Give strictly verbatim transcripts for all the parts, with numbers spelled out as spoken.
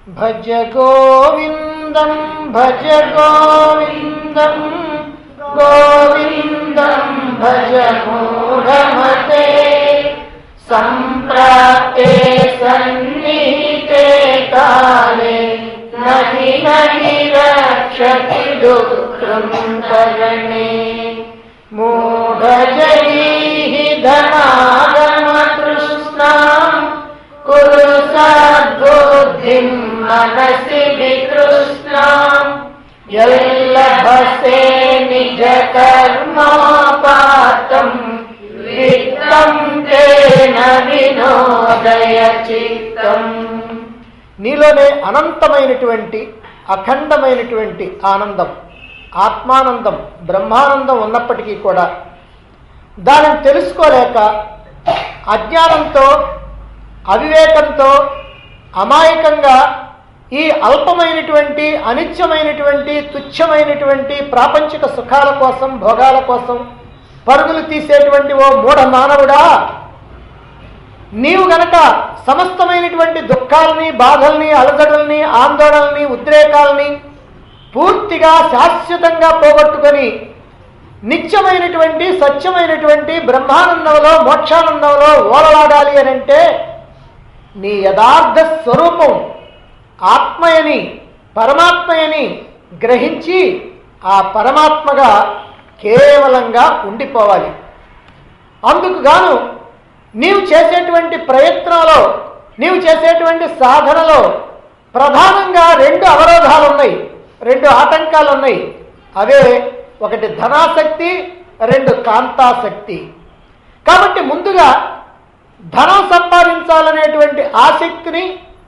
భజ గోవిందం భజ గోవిందం గోవిందం భజ మూఢమతే సంప్రాప్తే సన్నిహితే కాలే నహి నహి రక్షతి దుఃఖం కరణే మూఢజనీః ధనాగమ తృష్ణాం కురు సద్బుద్ధిం మనసి వితృష్ణాం యల్లభసే నిజ కర్మోపాతం విత్తం తేన వినోదయ చిత్తం. నీలోనే అనంతమైనటువంటి అఖండమైనటువంటి ఆనందం, ఆత్మానందం, బ్రహ్మానందం ఉన్నప్పటికీ కూడా దానిని తెలుసుకోలేక అజ్ఞానంతో అవివేకంతో అమాయకంగా ఈ అల్పమైనటువంటి అనిత్యమైనటువంటి తుచ్చమైనటువంటి ప్రాపంచిక సుఖాల కోసం భోగాల కోసం పరుగులు తీసేటువంటి ఓ మూఢ మానవుడా, నీవు గనక సమస్తమైనటువంటి దుఃఖాలని బాధల్ని అలజడుల్ని ఆందోళనల్ని ఉద్రేకాలని పూర్తిగా శాశ్వతంగా పోగొట్టుకొని నిత్యమైనటువంటి సత్యమైనటువంటి బ్రహ్మానందంలో మోక్షానందంలో ఓలలాడాలి అని అంటే నీ యథార్థ స్వరూపం ఆత్మయని పరమాత్మయని గ్రహించి ఆ పరమాత్మగా కేవలంగా ఉండిపోవాలి. అందుకు గాను నీవు చేసేటువంటి ప్రయత్నంలో నీవు చేసేటువంటి సాధనలో ప్రధానంగా రెండు అవరోధాలు ఉన్నాయి, రెండు ఆటంకాలు ఉన్నాయి. అవే ఒకటి ధనాసక్తి, రెండు కాంతాసక్తి. కాబట్టి ముందుగా ధనం సంపాదించాలనేటువంటి ఆసక్తిని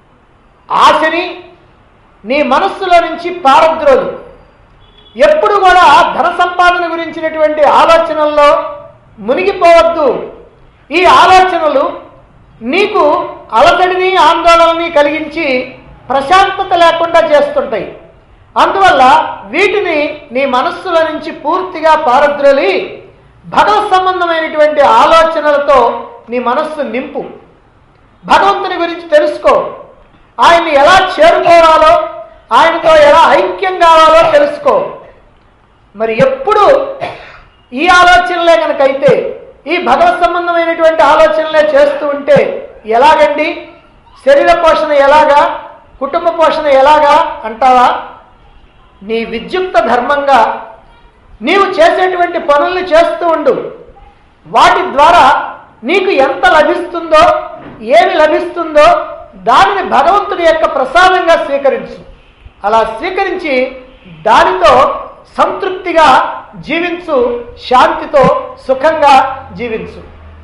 ఆశని నీ మనస్సులో నుంచి పారద్రోలు. ఎప్పుడు కూడా ధన సంపాదన గురించినటువంటి ఆలోచనల్లో మునిగిపోవద్దు. ఈ ఆలోచనలు నీకు అలసడిని ఆందోళనని కలిగించి ప్రశాంతత లేకుండా చేస్తుంటాయి. అందువల్ల వీటిని నీ మనస్సులో నుంచి పూర్తిగా పారద్రోలి భగవత్ సంబంధమైనటువంటి ఆలోచనలతో నీ మనస్సు నింపు. భగవంతుని గురించి తెలుసుకో, ఆయన్ని ఎలా చేరుకోవాలో, ఆయనతో ఎలా ఐక్యం కావాలో తెలుసుకో. మరి ఎప్పుడు ఈ ఆలోచనలే కనుకైతే, ఈ భగవత్ సంబంధమైనటువంటి ఆలోచనలే చేస్తూ ఉంటే ఎలాగండి? శరీర పోషణ ఎలాగా, కుటుంబ పోషణ ఎలాగా అంటావా? నీ విద్యుక్త ధర్మంగా నీవు చేసేటువంటి పనుల్ని చేస్తూ ఉండు. వాటి ద్వారా నీకు ఎంత లభిస్తుందో, ఏమి లభిస్తుందో దానిని భగవంతుడి యొక్క ప్రసాదంగా స్వీకరించు. అలా స్వీకరించి దానితో సంతృప్తిగా జీవించు, శాంతితో సుఖంగా జీవించు.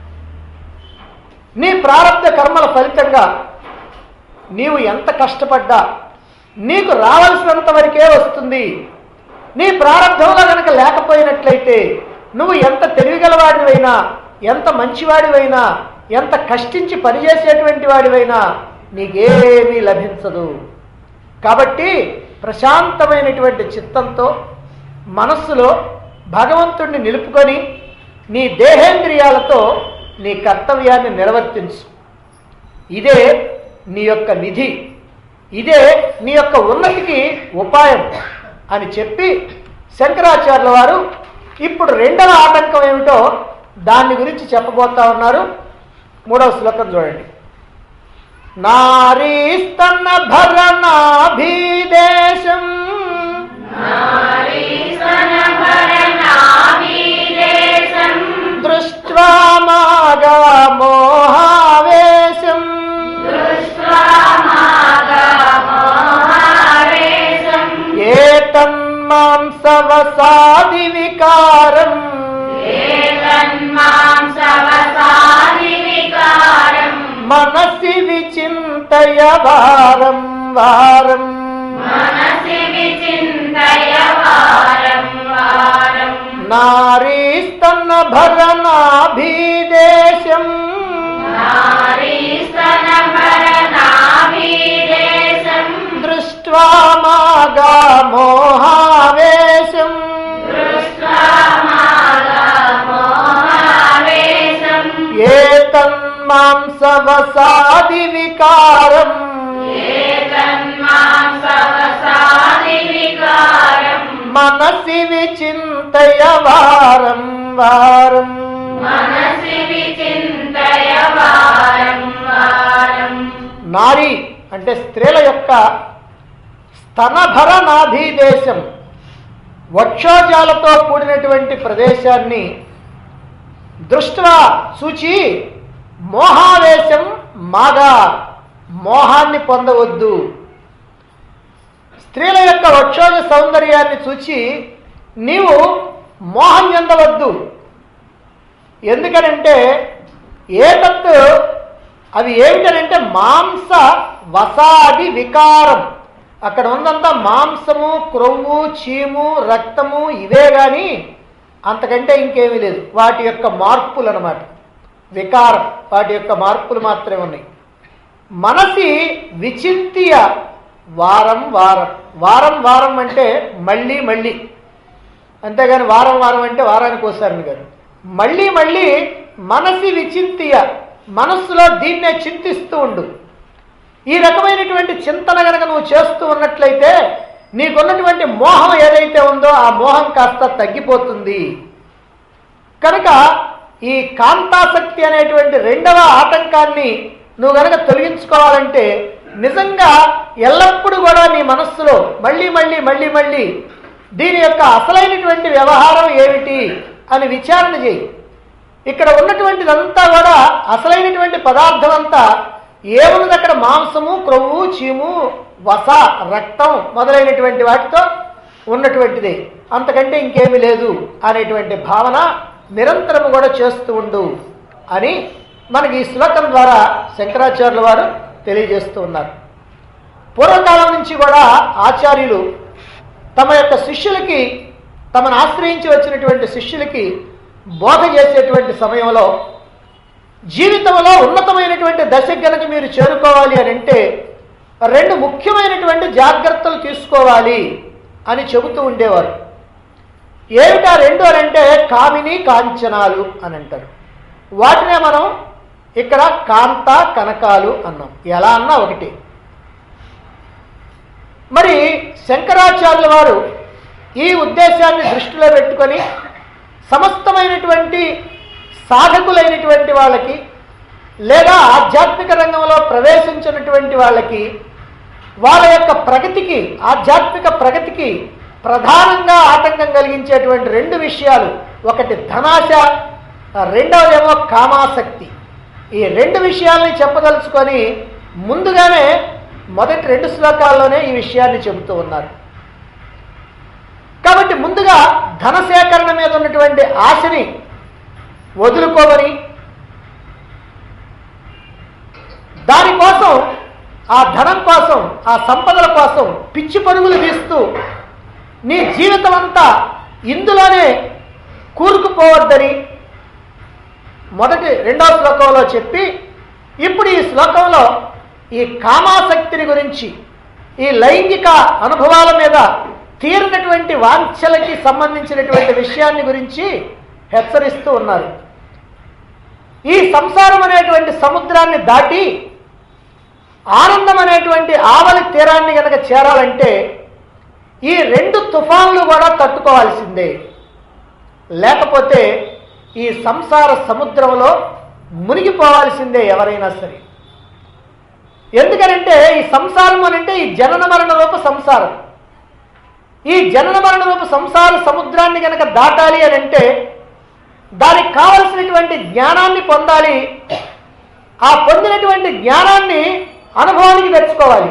నీ ప్రారబ్ధ కర్మల ఫలితంగా నీవు ఎంత కష్టపడ్డా నీకు రావాల్సినంత వరకే వస్తుంది. నీ ప్రారబ్ధంలో కనుక లేకపోయినట్లయితే నువ్వు ఎంత తెలివిగలవాడివైనా, ఎంత మంచివాడివైనా, ఎంత కష్టించి పనిచేసేటువంటి వాడివైనా నీకేమీ లభించదు. కాబట్టి ప్రశాంతమైనటువంటి చిత్తంతో మనస్సులో భగవంతుడిని నిలుపుకొని నీ దేహేంద్రియాలతో నీ కర్తవ్యాన్ని నిర్వర్తించు. ఇదే నీ యొక్క నిధి, ఇదే నీ యొక్క ఉన్నతికి ఉపాయం అని చెప్పి శంకరాచార్యుల వారు ఇప్పుడు రెండవ ఆటంకం ఏమిటో దాని గురించి చెప్పబోతా ఉన్నారు. మూడవ శ్లోకం చూడండి. నారీస్తన భరణాభిదేశం దృష్ట్వా మాగా మోహావేశం ఏతన్మాంసవసాది వికారం మనసి విచింతయ వారం వారం నారీస్తన భరణాభిదేశం దృష్ట్వా మాగా మోహావేశం ఏతన్మాంసవసాది వికారం వారం వారం మనసి విచింతయ వారం వారం. నారి అంటే స్త్రీల యొక్క స్తనభర నాభీదేశం, వక్షోజాలతో కూడినటువంటి ప్రదేశాన్ని దృష్ట్యా చూచి మోహావేశం మాగా, మోహాన్ని పొందవద్దు. స్త్రీల యొక్క వక్షోజ సౌందర్యాన్ని చూచి నీవు మోహం చెందవద్దు. ఎందుకనంటే ఏతత్ అవి ఏమిటనంటే మాంస వసాది వికారం. అక్కడ ఉందంతా మాంసము, క్రొవ్వు, చీము, రక్తము ఇవే కానీ అంతకంటే ఇంకేమీ లేదు. వాటి యొక్క మార్పులు అన్నమాట, వికారం, వాటి యొక్క మార్పులు మాత్రమే ఉన్నాయి. మనసి విచింత్య వారం వారం. వారం వారం అంటే మళ్ళీ మళ్ళీ, అంతేగాని వారం వారం అంటే వారానికి ఒకసారి కాదు. మళ్ళీ మళ్ళీ మనసి విచింత్య, మనస్సులో దీన్నే చింతిస్తూ ఉండు. ఈ రకమైనటువంటి చింతన కనుక నువ్వు చేస్తూ ఉన్నట్లయితే నీకున్నటువంటి మోహం ఏదైతే ఉందో ఆ మోహం కాస్త తగ్గిపోతుంది. కనుక ఈ కాంతాసక్తి అనేటువంటి రెండవ ఆటంకాన్ని నువ్వు కనుక తొలగించుకోవాలంటే నిజంగా ఎల్లప్పుడూ కూడా నీ మనస్సులో మళ్ళీ మళ్ళీ మళ్ళీ మళ్ళీ దీని యొక్క అసలైనటువంటి వ్యవహారం ఏమిటి అని విచారణ చేయి. ఇక్కడ ఉన్నటువంటిదంతా కూడా అసలైనటువంటి పదార్థం అంతా ఏమున్నది అక్కడ మాంసము, క్రొవ్వు, చీము, వస, రక్తం మొదలైనటువంటి వాటితో ఉన్నటువంటిదే, అంతకంటే ఇంకేమీ లేదు అనేటువంటి భావన నిరంతరము కూడా చేస్తూ ఉండు అని మనకి ఈ శ్లోకం ద్వారా శంకరాచార్యుల వారు తెలియజేస్తూ ఉన్నారు. పూర్వకాలం నుంచి కూడా ఆచార్యులు తమ యొక్క శిష్యులకి, తమను ఆశ్రయించి వచ్చినటువంటి శిష్యులకి బోధ చేసేటువంటి సమయంలో జీవితంలో ఉన్నతమైనటువంటి దశ గనక మీరు చేరుకోవాలి అని అంటే రెండు ముఖ్యమైనటువంటి జాగ్రత్తలు తీసుకోవాలి అని చెబుతూ ఉండేవారు. ఏమిటా రెండు అని అంటే కామిని కాంచనాలు అని అంటారు. వాటినే మనం ఇక్కడ కాంత కనకాలు అన్నాం. ఎలా అన్నా ఒకటి. మరి శంకరాచార్యుల వారు ఈ ఉద్దేశాన్ని దృష్టిలో పెట్టుకొని సమస్తమైనటువంటి సాధకులైనటువంటి వాళ్ళకి లేదా ఆధ్యాత్మిక రంగంలో ప్రవేశించినటువంటి వాళ్ళకి వాళ్ళ యొక్క ప్రగతికి, ఆధ్యాత్మిక ప్రగతికి ప్రధానంగా ఆటంకం కలిగించేటువంటి రెండు విషయాలు, ఒకటి ధనాశ, రెండవదేమో కామాసక్తి. ఈ రెండు విషయాల్ని చెప్పదలుచుకొని ముందుగానే మొదటి రెండు శ్లోకాల్లోనే ఈ విషయాన్ని చెబుతూ ఉన్నారు. కాబట్టి ముందుగా ధన సేకరణ మీద ఉన్నటువంటి ఆశని వదులుకోమని, దానికోసం, ఆ ధనం కోసం, ఆ సంపదల కోసం పిచ్చి పరుగులు తీస్తూ నీ జీవితం అంతా ఇందులోనే కూరుకుపోవద్దని మొదటి రెండవ శ్లోకంలో చెప్పి, ఇప్పుడు ఈ శ్లోకంలో ఈ కామాసక్తిని గురించి, ఈ లైంగిక అనుభవాల మీద తీరినటువంటి వాంఛలకి సంబంధించినటువంటి విషయాన్ని గురించి హెచ్చరిస్తూ ఉన్నారు. ఈ సంసారం అనేటువంటి సముద్రాన్ని దాటి ఆనందం అనేటువంటి ఆవలి తీరాన్ని కనుక చేరాలంటే ఈ రెండు తుఫాన్లు కూడా తట్టుకోవాల్సిందే. లేకపోతే ఈ సంసార సముద్రంలో మునిగిపోవాల్సిందే ఎవరైనా సరే. ఎందుకనంటే ఈ సంసారం అనంటే ఈ జనన మరణ రూప సంసారం. ఈ జనన మరణ రూప సంసార సముద్రాన్ని కనుక దాటాలి అని అంటే దానికి కావలసినటువంటి జ్ఞానాన్ని పొందాలి. ఆ పొందినటువంటి జ్ఞానాన్ని అనుభవానికి తెచ్చుకోవాలి.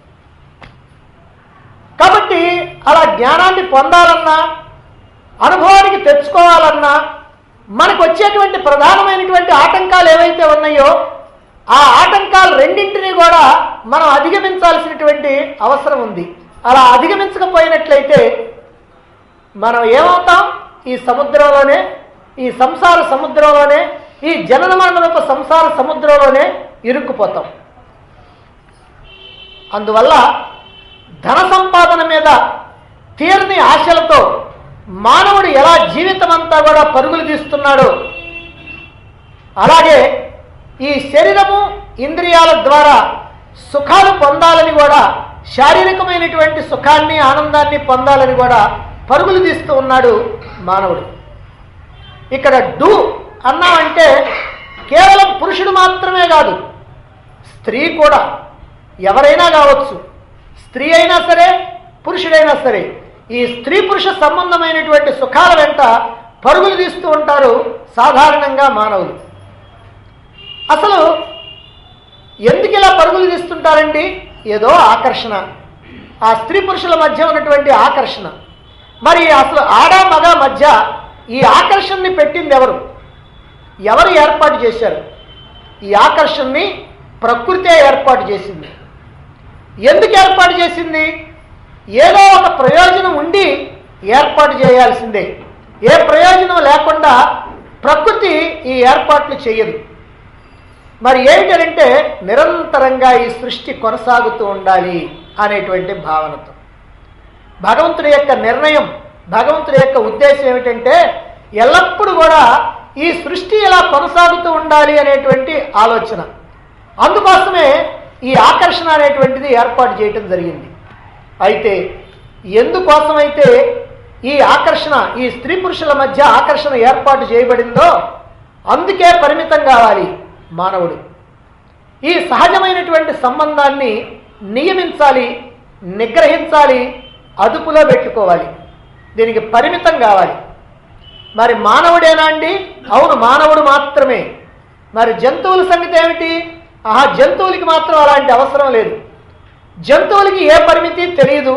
కాబట్టి అలా జ్ఞానాన్ని పొందాలన్నా, అనుభవానికి తెచ్చుకోవాలన్నా మనకు వచ్చేటువంటి ప్రధానమైనటువంటి ఆటంకాలు ఏవైతే ఉన్నాయో ఆ ఆటంకాలు రెండింటినీ కూడా మనం అధిగమించాల్సినటువంటి అవసరం ఉంది. అలా అధిగమించకపోయినట్లయితే మనం ఏమవుతాం? ఈ సముద్రంలోనే, ఈ సంసార సముద్రంలోనే, ఈ జనన మరణ రూప సంసార సముద్రంలోనే ఇరుక్కుపోతాం. అందువల్ల ధన సంపాదన మీద తీరని ఆశలతో మానవుడు ఎలా జీవితం అంతా కూడా పరుగులు తీస్తున్నాడో అలాగే ఈ శరీరము ఇంద్రియాల ద్వారా సుఖాలు పొందాలని కూడా, శారీరకమైనటువంటి సుఖాన్ని ఆనందాన్ని పొందాలని కూడా పరుగులు తీస్తూ ఉన్నాడు మానవుడు. ఇక్కడ డు అన్నామంటే కేవలం పురుషుడు మాత్రమే కాదు, స్త్రీ కూడా, ఎవరైనా కావచ్చు, స్త్రీ అయినా సరే పురుషుడైనా సరే ఈ స్త్రీ పురుష సంబంధమైనటువంటి సుఖాల వెంట పరుగులు తీస్తూ ఉంటారు సాధారణంగా మానవులు. అసలు ఎందుకు ఇలా పరుగులు తీస్తుంటారండి? ఏదో ఆకర్షణ, ఆ స్త్రీ పురుషుల మధ్య ఉన్నటువంటి ఆకర్షణ. మరి అసలు ఆడ మగ మధ్య ఈ ఆకర్షణని పెట్టింది ఎవరు? ఎవరు ఏర్పాటు చేశారు? ఈ ఆకర్షణని ప్రకృతే ఏర్పాటు చేసింది. ఎందుకు ఏర్పాటు చేసింది? ఏదో ఒక ప్రయోజనం ఉండి ఏర్పాటు చేయాల్సిందే. ఏ ప్రయోజనం లేకుండా ప్రకృతి ఈ ఏర్పాట్లు చేయదు. మరి ఏమిటంటే నిరంతరంగా ఈ సృష్టి కొనసాగుతూ ఉండాలి అనేటువంటి భావనతో. భగవంతుడి యొక్క నిర్ణయం, భగవంతుడి యొక్క ఉద్దేశం ఏమిటంటే ఎల్లప్పుడూ కూడా ఈ సృష్టి ఇలా కొనసాగుతూ ఉండాలి అనేటువంటి ఆలోచన. అందుకోసమే ఈ ఆకర్షణ అనేటువంటిది ఏర్పాటు చేయటం జరిగింది. అయితే ఎందుకోసమైతే ఈ ఆకర్షణ, ఈ స్త్రీ పురుషుల మధ్య ఆకర్షణ ఏర్పాటు చేయబడిందో అందుకే పరిమితం కావాలి మానవుడు. ఈ సహజమైనటువంటి సంబంధాన్ని నియమించాలి, నిగ్రహించాలి, అదుపులో పెట్టుకోవాలి, దీనికి పరిమితం కావాలి. మరి మానవుడేనా అండి? అవును, మానవుడు మాత్రమే. మరి జంతువుల సంగతి ఏమిటి? ఆహా, జంతువులకి మాత్రం అలాంటి అవసరం లేదు. జంతువులకి ఏ పరిమితి తెలియదు,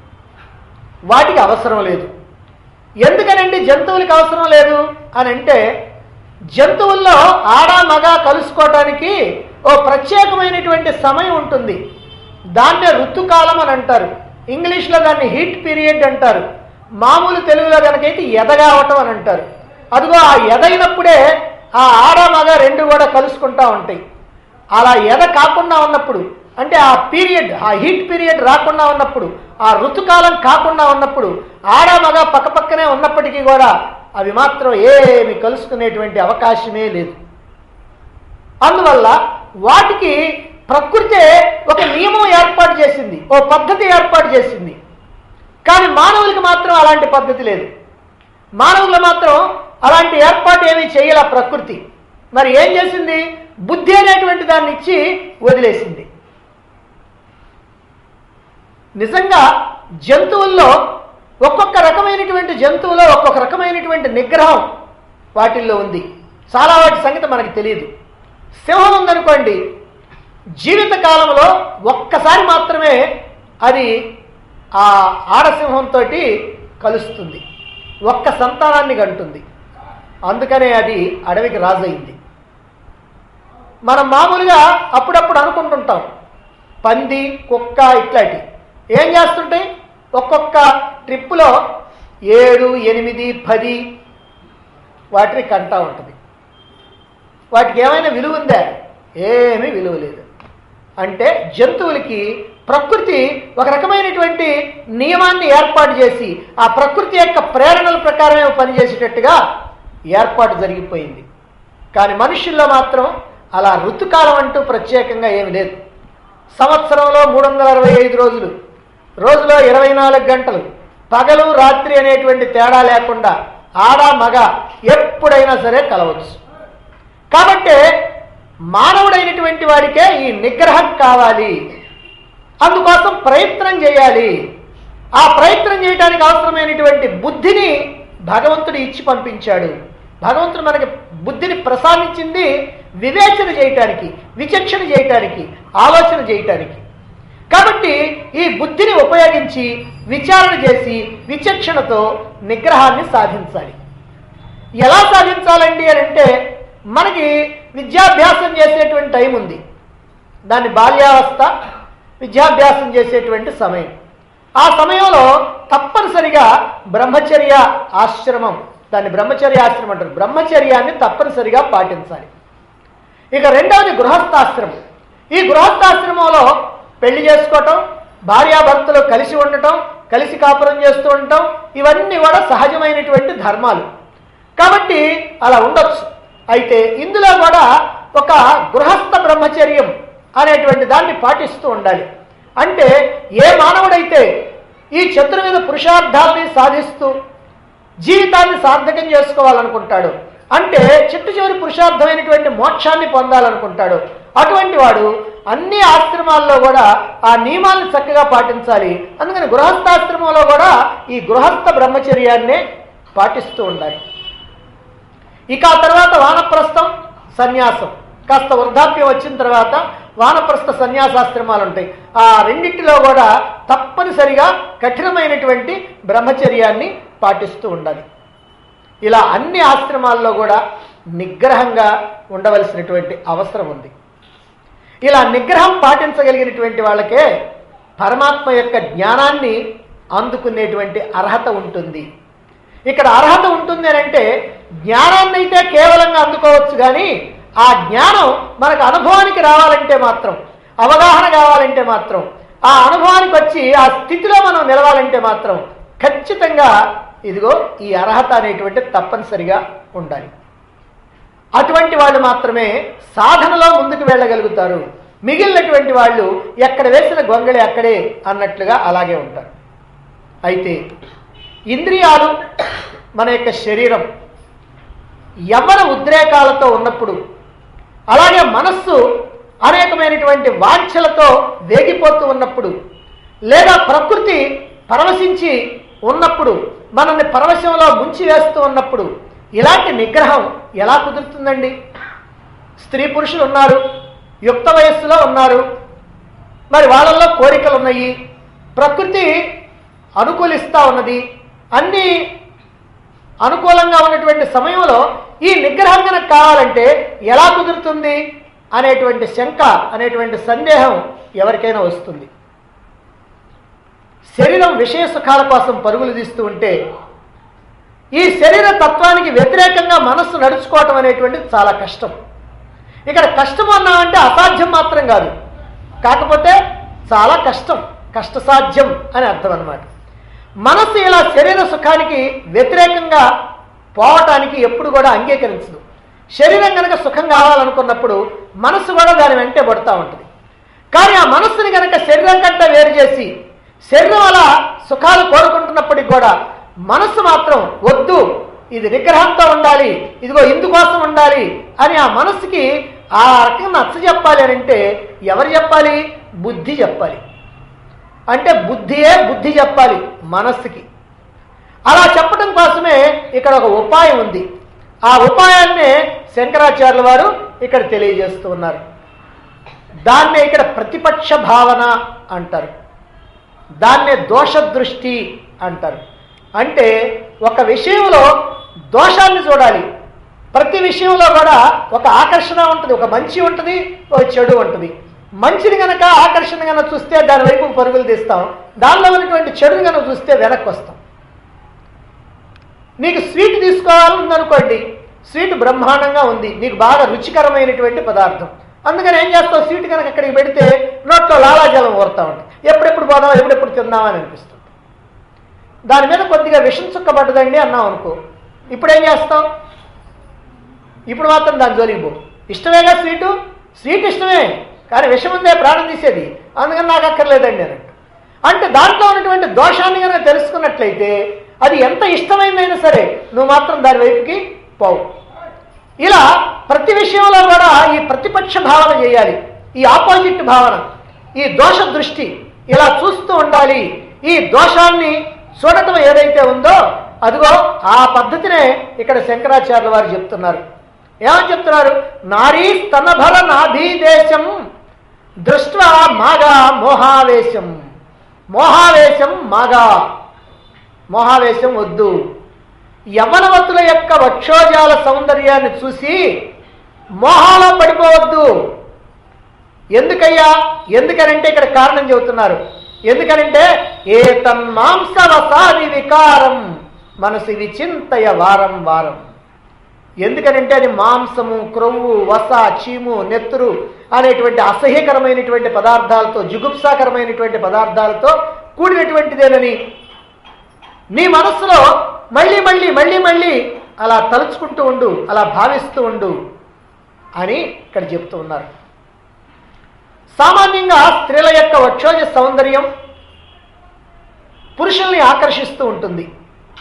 వాటికి అవసరం లేదు. ఎందుకనండి జంతువులకి అవసరం లేదు అని అంటే, జంతువుల్లో ఆడ మగ కలుసుకోవటానికి ఓ ప్రత్యేకమైనటువంటి సమయం ఉంటుంది. దాన్నే ఋతుకాలం అని అంటారు. ఇంగ్లీష్లో దాన్ని హీట్ పీరియడ్ అంటారు. మామూలు తెలుగులో కనుకైతే ఎదగావటం అని అంటారు. అదిగో ఆ ఎదగినప్పుడే ఆ ఆడ మగ రెండు కూడా కలుసుకుంటూ ఉంటాయి. అలా ఎద కాకుండా ఉన్నప్పుడు, అంటే ఆ పీరియడ్, ఆ హీట్ పీరియడ్ రాకుండా ఉన్నప్పుడు, ఆ ఋతుకాలం కాకుండా ఉన్నప్పుడు ఆడ మగ పక్కపక్కనే ఉన్నప్పటికీ కూడా అవి మాత్రం ఏమి కలుసుకునేటువంటి అవకాశమే లేదు. అందువల్ల వాటికి ప్రకృతే ఒక నియమం ఏర్పాటు చేసింది, ఓ పద్ధతి ఏర్పాటు చేసింది. కానీ మానవులకి మాత్రం అలాంటి పద్ధతి లేదు. మానవులు మాత్రం అలాంటి ఏర్పాటు ఏమీ చేయాల ప్రకృతి. మరి ఏం చేసింది? బుద్ధి అనేటువంటి దాన్ని ఇచ్చి వదిలేసింది. నిజంగా జంతువుల్లో ఒక్కొక్క రకమైనటువంటి జంతువులో ఒక్కొక్క రకమైనటువంటి నిగ్రహం వాటిల్లో ఉంది. చాలా వాటి సంగతి మనకు తెలియదు. సింహం ఉందనుకోండి, జీవిత కాలంలో ఒక్కసారి మాత్రమే అది ఆ ఆడసింహంతో కలుస్తుంది, ఒక్క సంతానాన్ని కంటుంది. అందుకనే అది అడవికి రాజయింది. మనం మామూలుగా అప్పుడప్పుడు అనుకుంటుంటాం, పంది, కుక్క ఇట్లాంటి ఏం చేస్తుంటాయి, ఒక్కొక్క ట్రిప్పులో ఏడు, ఎనిమిది, పది వాటిని కంటా ఉంటుంది. వాటికి ఏమైనా విలువ ఉందా? ఏమీ విలువ లేదు. అంటే జంతువులకి ప్రకృతి ఒక రకమైనటువంటి నియమాన్ని ఏర్పాటు చేసి ఆ ప్రకృతి యొక్క ప్రేరణల ప్రకారమే పనిచేసేటట్టుగా ఏర్పాటు జరిగిపోయింది. కానీ మనుషుల్లో మాత్రం అలా ఋతుకాలం అంటూ ప్రత్యేకంగా ఏమి లేదు. సంవత్సరంలో మూడు వందల అరవై ఐదు రోజులు, రోజులో ఇరవై నాలుగు గంటలు, పగలు రాత్రి అనేటువంటి తేడా లేకుండా ఆడ మగ ఎప్పుడైనా సరే కలవచ్చు. కాబట్టి మానవుడైనటువంటి వాడికే ఈ నిగ్రహం కావాలి. అందుకోసం ప్రయత్నం చేయాలి. ఆ ప్రయత్నం చేయడానికి అవసరమైనటువంటి బుద్ధిని భగవంతుడు ఇచ్చి పంపించాడు. భగవంతుడు మనకి బుద్ధిని ప్రసాదించింది వివేచన చేయటానికి, విచక్షణ చేయటానికి, ఆలోచన చేయటానికి. కాబట్టి ఈ బుద్ధిని ఉపయోగించి విచారణ చేసి విచక్షణతో నిగ్రహాన్ని సాధించాలి. ఎలా సాధించాలండి అని అంటే, మనకి విద్యాభ్యాసం చేసేటువంటి టైం ఉంది. దాన్ని బాల్యావస్థ, విద్యాభ్యాసం చేసేటువంటి సమయం. ఆ సమయంలో తప్పనిసరిగా బ్రహ్మచర్య ఆశ్రమం, దాన్ని బ్రహ్మచర్య ఆశ్రమం అంటారు. బ్రహ్మచర్యాన్ని తప్పనిసరిగా పాటించాలి. ఇక రెండవది గృహస్థాశ్రమం. ఈ గృహస్థాశ్రమంలో పెళ్లి చేసుకోవటం, భార్యాభర్తలు కలిసి ఉండటం, కలిసి కాపురం చేస్తూ ఉండటం, ఇవన్నీ కూడా సహజమైనటువంటి ధర్మాలు. కాబట్టి అలా ఉండొచ్చు. అయితే ఇందులో కూడా ఒక గృహస్థ బ్రహ్మచర్యం అనేటువంటి దాన్ని పాటిస్తూ ఉండాలి. అంటే ఏ మానవుడైతే ఈ చతుర్విధ పురుషార్థాలని సాధిస్తూ జీవితాన్ని సార్థకం చేసుకోవాలనుకుంటాడు, అంటే చిట్ట చివరి పురుషార్థమైనటువంటి మోక్షాన్ని పొందాలనుకుంటాడు అటువంటి వాడు అన్ని ఆశ్రమాల్లో కూడా ఆ నియమాలను చక్కగా పాటించాలి. అందుకని గృహస్థాశ్రమంలో కూడా ఈ గృహస్థ బ్రహ్మచర్యాన్నే పాటిస్తూ ఉండాలి. ఇక ఆ తర్వాత వానప్రస్థం, సన్యాసం. కాస్త వృద్ధాప్యం వచ్చిన తర్వాత వానప్రస్థ సన్యాసాశ్రమాలు ఉంటాయి. ఆ రెండింటిలో కూడా తప్పనిసరిగా కఠినమైనటువంటి బ్రహ్మచర్యాన్ని పాటిస్తూ ఉండాలి. ఇలా అన్ని ఆశ్రమాల్లో కూడా నిగ్రహంగా ఉండవలసినటువంటి అవసరం ఉంది. ఇలా నిగ్రహం పాటించగలిగినటువంటి వాళ్ళకే పరమాత్మ యొక్క జ్ఞానాన్ని అందుకునేటువంటి అర్హత ఉంటుంది. ఇక్కడ అర్హత ఉంటుంది అని అంటే జ్ఞానాన్ని అయితే కేవలంగా అందుకోవచ్చు, కానీ ఆ జ్ఞానం మనకు అనుభవానికి రావాలంటే మాత్రం, అవగాహన కావాలంటే మాత్రం, ఆ అనుభవానికి వచ్చి ఆ స్థితిలో మనం నిలవాలంటే మాత్రం ఖచ్చితంగా ఇదిగో ఈ అర్హత అనేటువంటి తప్పనిసరిగా ఉండాలి. అటువంటి వాళ్ళు మాత్రమే సాధనలో ముందుకు వెళ్ళగలుగుతారు. మిగిలినటువంటి వాళ్ళు ఎక్కడ వేసిన గొంగళి అక్కడే అన్నట్లుగా అలాగే ఉంటారు. అయితే ఇంద్రియాలు, మన యొక్క శరీరం యవ్వన ఉద్రేకాలతో ఉన్నప్పుడు, అలాగే మనస్సు అనేకమైనటువంటి వాంఛలతో వేగిపోతూ ఉన్నప్పుడు, లేదా ప్రకృతి పరవశించి ఉన్నప్పుడు, మనల్ని పరవశంలో ముంచి వేస్తూ ఉన్నప్పుడు ఇలాంటి నిగ్రహం ఎలా కుదురుతుందండి? స్త్రీ పురుషులు ఉన్నారు, యుక్త వయస్సులో ఉన్నారు, మరి వాళ్ళల్లో కోరికలు ఉన్నాయి, ప్రకృతి అనుకూలిస్తూ ఉన్నది, అన్నీ అనుకూలంగా ఉన్నటువంటి సమయంలో ఈ నిగ్రహం కనుక కావాలంటే ఎలా కుదురుతుంది అనేటువంటి శంక, అనేటువంటి సందేహం ఎవరికైనా వస్తుంది. శరీరం విషయ సుఖాల కోసం పరుగులు తీస్తూ ఉంటే ఈ శరీర తత్వానికి వ్యతిరేకంగా మనస్సు నడుచుకోవటం అనేటువంటిది చాలా కష్టం. ఇక్కడ కష్టం అన్నామంటే అసాధ్యం మాత్రం కాదు, కాకపోతే చాలా కష్టం, కష్టసాధ్యం అని అర్థం అన్నమాట. మనస్సు ఇలా శరీర సుఖానికి వ్యతిరేకంగా పోవటానికి ఎప్పుడు కూడా అంగీకరించదు. శరీరం కనుక సుఖం కావాలనుకున్నప్పుడు మనస్సు కూడా దాని వెంటే పడుతూ ఉంటుంది. కానీ ఆ మనస్సుని కనుక శరీరం కంటే వేరు చేసి శరీరం అలా సుఖాలు కోరుకుంటున్నప్పటికి కూడా మనస్సు మాత్రం వద్దు, ఇది నిగ్రహంతో ఉండాలి, ఇదిగో ఇందుకోసం ఉండాలి అని ఆ మనస్సుకి ఆ రకంగా నచ్చ చెప్పాలి అని అంటే ఎవరు చెప్పాలి? బుద్ధి చెప్పాలి. అంటే బుద్ధియే బుద్ధి చెప్పాలి మనస్సుకి. అలా చెప్పడం కోసమే ఇక్కడ ఒక ఉపాయం ఉంది. ఆ ఉపాయాన్నే శంకరాచార్యుల వారు ఇక్కడ తెలియజేస్తూ ఉన్నారు. దాన్నే ఇక్కడ ప్రతిపక్ష భావన అంటారు, దాన్నే దోషదృష్టి అంటారు. అంటే ఒక విషయంలో దోషాన్ని చూడాలి. ప్రతి విషయంలో కూడా ఒక ఆకర్షణ ఉంటుంది, ఒక మంచి ఉంటుంది, ఒక చెడు ఉంటుంది. మంచిని కనుక ఆకర్షణ కనుక చూస్తే దాని వైపు పరుగులు తీస్తాం, దానిలో ఉన్నటువంటి చెడుని కనుక చూస్తే వెనక్కి వస్తాం. నీకు స్వీట్ తీసుకోవాలనుకోండి, స్వీట్ బ్రహ్మాండంగా ఉంది, నీకు బాగా రుచికరమైనటువంటి పదార్థం, అందుకని ఏం చేస్తావు? స్వీట్ కనుక అక్కడికి పెడితే నోట్లో లాలాజలం ఊరుతూ ఉంటుంది, ఎప్పుడెప్పుడు పోదాం, ఎప్పుడెప్పుడు తిందామని అనిపిస్తుంది. దాని మీద కొద్దిగా విషం చుక్కబడ్డదండి అన్నాం అనుకో, ఇప్పుడేం చేస్తాం? ఇప్పుడు మాత్రం దాని జోలికి పో. ఇష్టమేగా స్వీటు, స్వీట్ ఇష్టమే, కానీ విషం ఉందే ప్రాణం తీసేది, అందుకని నాకు అక్కర్లేదండి అన్నట్టు. అంటే దాంట్లో ఉన్నటువంటి దోషాన్ని కనుక తెలుసుకున్నట్లయితే అది ఎంత ఇష్టమైందైనా సరే నువ్వు మాత్రం దాని వైపుకి పోవు. ఇలా ప్రతి విషయంలో కూడా ఈ ప్రతిపక్ష భావన చేయాలి, ఈ ఆపోజిట్ భావన, ఈ దోష దృష్టి ఇలా చూస్తూ ఉండాలి. ఈ దోషాన్ని చూడటం ఏదైతే ఉందో అదిగో ఆ పద్ధతినే ఇక్కడ శంకరాచార్యుల వారు చెప్తున్నారు. ఏమని చెప్తున్నారు? నారీ స్తనభర నాభీదేశం దృష్ట్వా మాగా మోహావేశం. మోహావేశం మాగా, మోహావేశం వద్దు. యవ్వనవతుల యొక్క వక్షోజాల సౌందర్యాన్ని చూసి మోహాలో పడిపోవద్దు. ఎందుకయ్యా? ఎందుకనంటే ఇక్కడ కారణం చెబుతున్నారు. ఎందుకనంటే ఏ తన్మాంసవసాది వికారం మనసి విచింతయ వారం వారం. ఎందుకనంటే అది మాంసము, క్రొవ్వు, వస, చీము, నెత్తురు అనేటువంటి అసహ్యకరమైనటువంటి పదార్థాలతో, జుగుప్సాకరమైనటువంటి పదార్థాలతో కూడినటువంటిదేనని నీ మనస్సులో మళ్ళీ మళ్ళీ మళ్ళీ మళ్ళీ అలా తలుచుకుంటూ ఉండు, అలా భావిస్తూ ఉండు అని ఇక్కడ చెప్తూ ఉన్నారు. సామాన్యంగా స్త్రీల యొక్క వక్షోజ సౌందర్యం పురుషుల్ని ఆకర్షిస్తూ ఉంటుంది.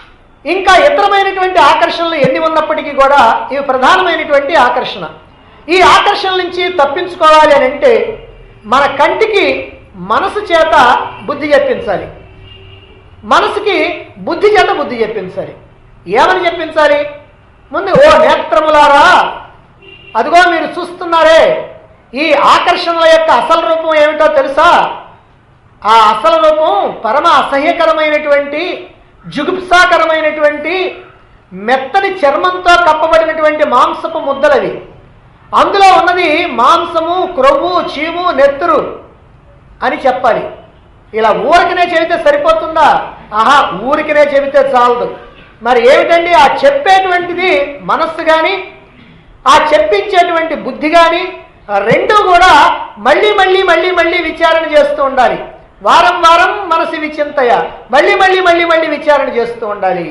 ఇంకా ఇతరమైనటువంటి ఆకర్షణలు ఎన్ని ఉన్నప్పటికీ కూడా ఇవి ప్రధానమైనటువంటి ఆకర్షణ. ఈ ఆకర్షణ నుంచి తప్పించుకోవాలి అని అంటే మన కంటికి మనసు చేత బుద్ధి చెప్పించాలి, మనసుకి బుద్ధి చేత బుద్ధి చెప్పించాలి. ఏమని చెప్పించాలి? ముందు ఓ నేత్రములారా, అదిగో మీరు చూస్తున్నారే, ఈ ఆకర్షణల యొక్క అసలు రూపం ఏమిటో తెలుసా? ఆ అసలు రూపం పరమ అసహ్యకరమైనటువంటి జుగుప్సాకరమైనటువంటి మెత్తని చర్మంతో కప్పబడినటువంటి మాంసపు ముద్దలవి. అందులో ఉన్నది మాంసము, క్రొవ్వు, చీము, నెత్తురు అని చెప్పాలి. ఇలా ఊరికనే చెబితే సరిపోతుందా? ఆహా, ఊరికనే చెబితే చాలదు. మరి ఏమిటండి ఆ చెప్పేటువంటిది? మనస్సు కానీ ఆ చెప్పించేటువంటి బుద్ధి కానీ రెండూ కూడా మళ్ళీ మళ్ళీ మళ్ళీ మళ్ళీ విచారణ చేస్తూ ఉండాలి. వారం వారం మనసు విచింతయ, మళ్ళీ మళ్ళీ మళ్ళీ మళ్ళీ విచారణ చేస్తూ ఉండాలి.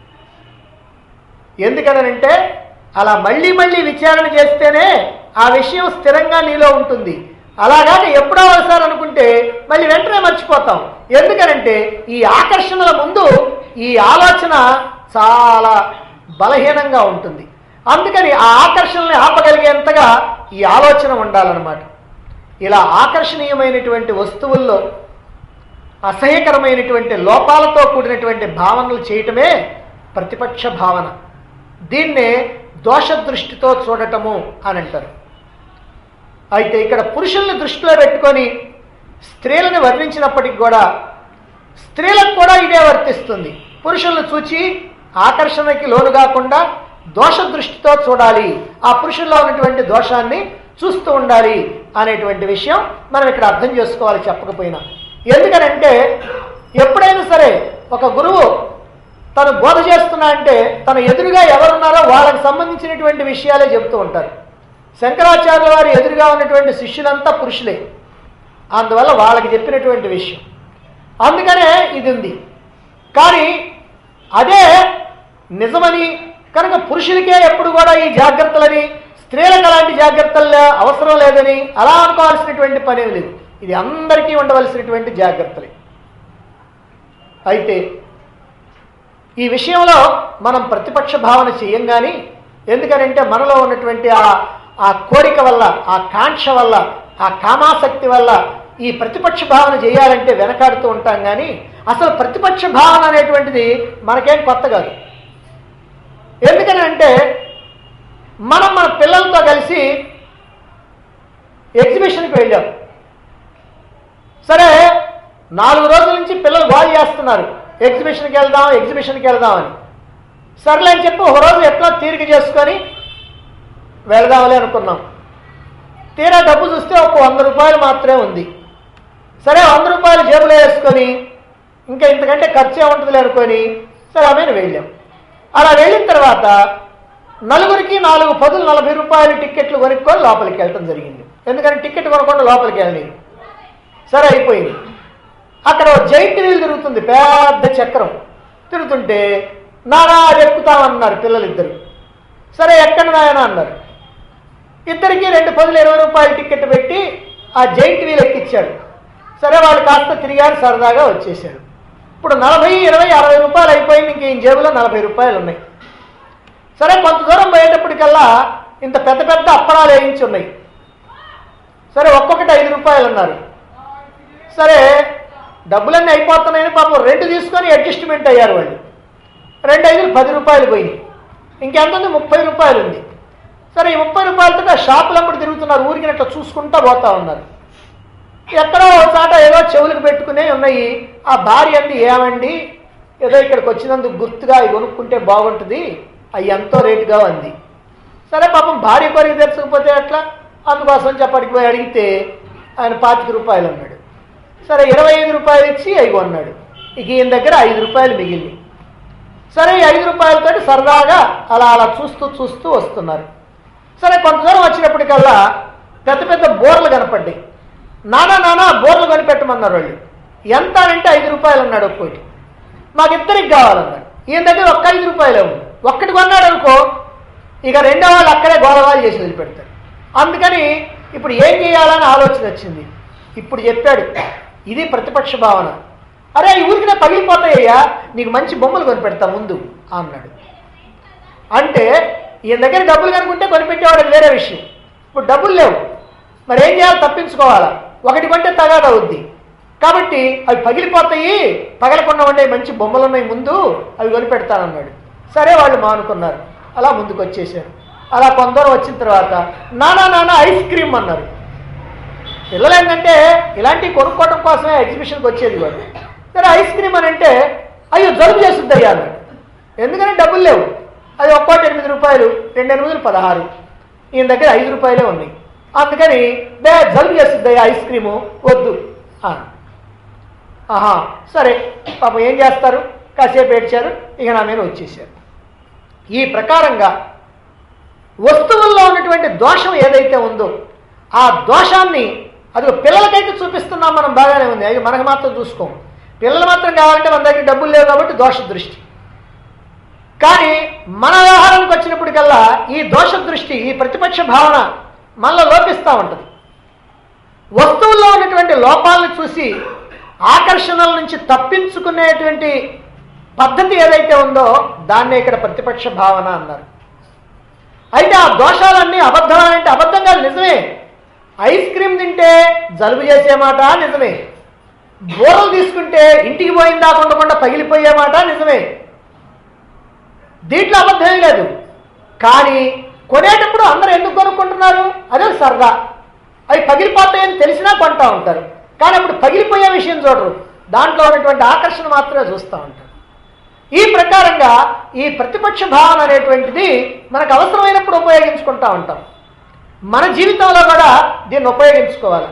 ఎందుకనంటే అలా మళ్ళీ మళ్ళీ విచారణ చేస్తేనే ఆ విషయం స్థిరంగా నీలో ఉంటుంది. అలాగానే ఎప్పుడో ఒకసారి అనుకుంటే మళ్ళీ వెంటనే మర్చిపోతాం. ఎందుకనంటే ఈ ఆకర్షణల ముందు ఈ ఆలోచన చాలా బలహీనంగా ఉంటుంది. అందుకని ఆ ఆకర్షణల్ని ఆపగలిగేంతగా ఈ ఆలోచన ఉండాలన్నమాట. ఇలా ఆకర్షణీయమైనటువంటి వస్తువుల్లో అసహ్యకరమైనటువంటి లోపాలతో కూడినటువంటి భావనలు చేయటమే ప్రతిపక్ష భావన. దీన్నే దోషదృష్టితో చూడటము అని అంటారు. అయితే ఇక్కడ పురుషుల్ని దృష్టిలో పెట్టుకొని స్త్రీలను వర్ణించినప్పటికి కూడా స్త్రీలకు కూడా ఇదే వర్తిస్తుంది. పురుషులను చూచి ఆకర్షణకి లోను కాకుండా దోష దృష్టితో చూడాలి, ఆ పురుషుల్లో ఉన్నటువంటి దోషాన్ని చూస్తూ ఉండాలి అనేటువంటి విషయం మనం ఇక్కడ అర్థం చేసుకోవాలి చెప్పకపోయినా. ఎందుకనంటే ఎప్పుడైనా సరే ఒక గురువు తను బోధ చేస్తున్నా అంటే తన ఎదురుగా ఎవరున్నారో వాళ్ళకి సంబంధించినటువంటి విషయాలే చెబుతూ ఉంటారు. శంకరాచార్యుల వారి ఎదురుగా ఉన్నటువంటి శిష్యులంతా పురుషులే, అందువల్ల వాళ్ళకి చెప్పినటువంటి విషయం అందుకనే ఇది ఉంది. కానీ అదే నిజమని కనుక పురుషులకే ఎప్పుడు కూడా ఈ జాగ్రత్తలని, స్త్రీలకు అలాంటి జాగ్రత్తలు అవసరం లేదని అలా అనుకోవాల్సినటువంటి పనేమి లేదు. ఇది అందరికీ ఉండవలసినటువంటి జాగ్రత్తలే. అయితే ఈ విషయంలో మనం ప్రతిపక్ష భావన చేయం. కానీ ఎందుకనంటే మనలో ఉన్నటువంటి ఆ ఆ కోరిక వల్ల, ఆ కాంక్ష వల్ల, ఆ కామాసక్తి వల్ల ఈ ప్రతిపక్ష భావన చేయాలంటే వెనకాడుతూ ఉంటాం. కానీ అసలు ప్రతిపక్ష భావన అనేటువంటిది మనకేం కొత్త కాదు. ఎందుకని అంటే మనం మన పిల్లలతో కలిసి ఎగ్జిబిషన్కి వెళ్ళాం. సరే, నాలుగు రోజుల నుంచి పిల్లలు గోల్ చేస్తున్నారు, ఎగ్జిబిషన్కి వెళ్దాం ఎగ్జిబిషన్కి వెళ్దాం అని. సర్లే అని చెప్పి ఒక రోజు ఎట్లా తీరిక చేసుకొని వెళదామని అనుకున్నాం. తీరా డబ్బు చూస్తే ఒక వంద రూపాయలు మాత్రమే ఉంది. సరే, వంద రూపాయలు జేబులో వేసుకొని ఇంకా ఇంతకంటే ఖర్చు ఏముంటుంది అనుకొని సరే ఆమెను వెళ్ళాం. అలా వెళ్ళిన తర్వాత నలుగురికి నాలుగు పదులు నలభై రూపాయలు టిక్కెట్లు కొనుక్కొని లోపలికి వెళ్ళటం జరిగింది. ఎందుకని టికెట్ కొనకుండా లోపలికి వెళ్ళలేదు. సరే, అయిపోయింది. అక్కడ జైంట్ వీల్ తిరుగుతుంది, పెద్ద చక్రం తిరుగుతుంటే నానా అది ఎక్కుతామన్నారు పిల్లలిద్దరు. సరే, ఎక్కడ నాయన అన్నారు. ఇద్దరికి రెండు పదులు ఇరవై రూపాయలు టికెట్ పెట్టి ఆ జైంట్ వీల్ ఎక్కిచ్చాడు. సరే, వాళ్ళు కాస్త తిరిగారు, సరదాగా వచ్చేసాడు. ఇప్పుడు నలభై ఇరవై అరవై రూపాయలు అయిపోయింది, ఇంక ఈ జేబులో నలభై రూపాయలు ఉన్నాయి. సరే, కొంత దూరం పోయేటప్పటికల్లా ఇంత పెద్ద పెద్ద అప్పడాలు వేయించి ఉన్నాయి. సరే, ఒక్కొక్కటి ఐదు రూపాయలు అన్నారు. సరే, డబ్బులన్నీ అయిపోతున్నాయని పాపం రెండు తీసుకొని అడ్జస్ట్మెంట్ అయ్యారు వాళ్ళు. రెండు ఐదులు పది రూపాయలు పోయినాయి, ఇంకెంత ఉంది? ముప్పై రూపాయలు ఉంది. సరే, ఈ ముప్పై రూపాయలతో షాపులప్పుడు తిరుగుతున్నారు, ఊరికి అట్లా చూసుకుంటూ పోతా ఉన్నారు. ఎక్కడో ఒకసాట ఏదో చెవులకు పెట్టుకునే ఉన్నాయి. ఆ భార్య అంది, ఏమండి ఏదో ఇక్కడికి వచ్చినందుకు గుర్తుగా అవి కొనుక్కుంటే బాగుంటుంది, అవి ఎంతో రేటుగా ఉంది. సరే, పాపం భార్య కోరిక తెచ్చకపోతే అట్లా, అందుకోసం చెప్పడికి పోయి అడిగితే ఆయన పాతిక రూపాయలు అన్నాడు. సరే, ఇరవై ఐదు రూపాయలు ఇచ్చి అవి కొన్నాడు. ఇక ఈయన దగ్గర ఐదు రూపాయలు మిగిలింది. సరే, ఈ ఐదు రూపాయలతోటి సరదాగా అలా అలా చూస్తూ చూస్తూ వస్తున్నారు. సరే, కొంత దూరం వచ్చినప్పటికల్లా పెద్ద పెద్ద బోర్లు కనపడ్డాయి. నానా నానా బోర్లు కొనిపెట్టమన్నారు వాళ్ళు. ఎంత అంటే ఐదు రూపాయలు అన్నాడు ఒక్కోటి. మాకిద్దరికి కావాలన్నాడు. ఈయన దగ్గర ఒక్క ఐదు రూపాయలే ఉంది. ఒక్కటి కొన్నాడు అనుకో, ఇక రెండో వాళ్ళు అక్కడే గోలవాళ్ళు చేసి వదిలిపెడతారు. అందుకని ఇప్పుడు ఏం చేయాలని ఆలోచన వచ్చింది. ఇప్పుడు చెప్పాడు, ఇది ప్రతిపక్ష భావన. అరే ఈ ఊరికినే పగిలిపోతాయ్యా, నీకు మంచి బొమ్మలు కొనిపెడతా ముందు అన్నాడు. అంటే ఈయన దగ్గర డబ్బులు కనుకుంటే కొనిపెట్టేవాడు, వేరే విషయం. ఇప్పుడు డబ్బులు లేవు, మరి ఏం చేయాలి? తప్పించుకోవాలా. ఒకటి కొంటే తగాదా అవుద్ది, కాబట్టి అవి పగిలిపోతాయి, పగలకుండా ఉండే మంచి బొమ్మలు ఉన్నాయి ముందు, అవి కొనిపెడతానన్నాడు. సరే వాళ్ళు మానుకున్నారు, అలా ముందుకు వచ్చేసారు. అలా కొందరు వచ్చిన తర్వాత నానా నానా ఐస్ క్రీమ్ అన్నారు. పిల్లలు ఏంటంటే ఇలాంటివి కొనుక్కోవడం కోసమే ఎగ్జిబిషన్కి వచ్చేది వాడు. సరే ఐస్ క్రీమ్ అని అంటే అయ్యో జలుబు చేస్తుంది అయ్యా అన్నాడు. ఎందుకని డబ్బులు లేవు, అది ఒక్కోటి ఎనిమిది రూపాయలు, రెండు ఎనిమిదిలు పదహారు, ఈయన దగ్గర ఐదు రూపాయలే ఉన్నాయి. అందుకని దే జలుబు చేస్తుంది అయ్యా ఐస్ క్రీము వద్దు. ఆహా సరే పాపం ఏం చేస్తారు, కాసేపు ఏడ్చారు, ఇక నా మీద వచ్చేసారు. ఈ ప్రకారంగా వస్తువుల్లో ఉన్నటువంటి దోషం ఏదైతే ఉందో ఆ దోషాన్ని అది పిల్లలకైతే చూపిస్తున్నాం మనం, బాగానే ఉంది, అది మనకు మాత్రం చూసుకోము. పిల్లలు మాత్రం కావాలంటే మన దగ్గర డబ్బులు లేవు కాబట్టి దోష దృష్టి. కానీ మన వ్యవహారానికి వచ్చినప్పటికల్లా ఈ దోష దృష్టి, ఈ ప్రతిపక్ష భావన మనలో లోపిస్తూ ఉంటుంది. వస్తువుల్లో ఉన్నటువంటి లోపాలను చూసి ఆకర్షణల నుంచి తప్పించుకునేటువంటి పద్ధతి ఏదైతే ఉందో దాన్నే ఇక్కడ ప్రతిపక్ష భావన అన్నారు. అయితే ఆ దోషాలన్నీ అబద్ధం అంటే అబద్ధం కాదు, నిజమే. ఐస్ క్రీమ్ తింటే జలుబు చేసే మాట నిజమే, బూరలు తీసుకుంటే ఇంటికి పోయిన దాకా ఉండకుండా పగిలిపోయే మాట నిజమే, దీంట్లో అబద్ధమే లేదు. కానీ కొనేటప్పుడు అందరూ ఎందుకు కొనుక్కుంటున్నారు? అదే సరదా, అవి పగిలిపోతాయని తెలిసినా కొంటా ఉంటారు. కానీ అప్పుడు పగిలిపోయే విషయం చూడరు, దాంట్లో ఉన్నటువంటి ఆకర్షణ మాత్రమే చూస్తూ ఉంటారు. ఈ ప్రకారంగా ఈ ప్రతిపక్ష భావన అనేటువంటిది మనకు అవసరమైనప్పుడు ఉపయోగించుకుంటూ ఉంటాం. మన జీవితంలో కూడా దీన్ని ఉపయోగించుకోవాలి.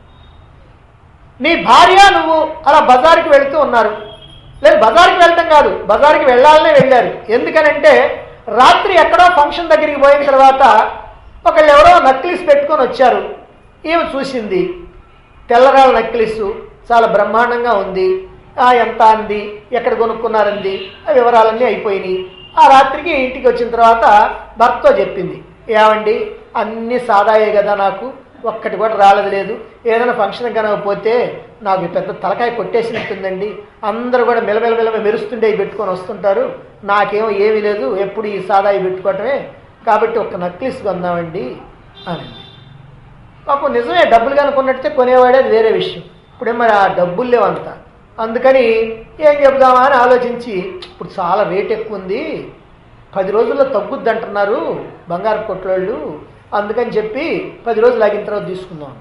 నీ భార్య నువ్వు అలా బజారుకి వెళుతూ ఉన్నారు, లేదు బజారుకి వెళ్ళటం కాదు, బజారుకి వెళ్ళాలనే వెళ్ళారు. ఎందుకనంటే రాత్రి ఎక్కడో ఫంక్షన్ దగ్గరికి పోయిన తర్వాత ఒకళ్ళు ఎవరో నక్లిస్ పెట్టుకొని వచ్చారు. ఈమె చూసింది, తెల్లరాళ్ళ నక్లిస్ చాలా బ్రహ్మాండంగా ఉంది, ఎంత అంది, ఎక్కడ కొనుక్కున్నారంది, ఆ వివరాలన్నీ అయిపోయినాయి. ఆ రాత్రికి ఇంటికి వచ్చిన తర్వాత భర్తతో చెప్పింది, ఏమండి అన్నీ సాదాయే కదా, నాకు ఒక్కటి కూడా రాలేదు లేదు, ఏదైనా ఫంక్షన్ కనుక పోతే నాకు పెద్ద తలకాయ కొట్టేసినట్టుందండి, అందరూ కూడా మెలమెల మెలమె మెరుస్తుండే పెట్టుకొని వస్తుంటారు, నాకేమో ఏమీ లేదు, ఎప్పుడు ఈ సాదాయి పెట్టుకోవటమే, కాబట్టి ఒక నక్లిస్ కొందామండి అనండి. పాపం నిజమే, డబ్బులు కనుక్కున్నట్టే కొనేవాడే, అది వేరే విషయం. ఇప్పుడే మరి ఆ డబ్బులు లేవంతా, అందుకని ఏం చెబుదామా అని ఆలోచించి ఇప్పుడు చాలా రేట్ ఎక్కువ ఉంది, పది రోజుల్లో తగ్గుద్ది అంటున్నారు బంగారు కొట్లోళ్ళు, అందుకని చెప్పి పది రోజులు ఆగిన తర్వాత తీసుకుందాం.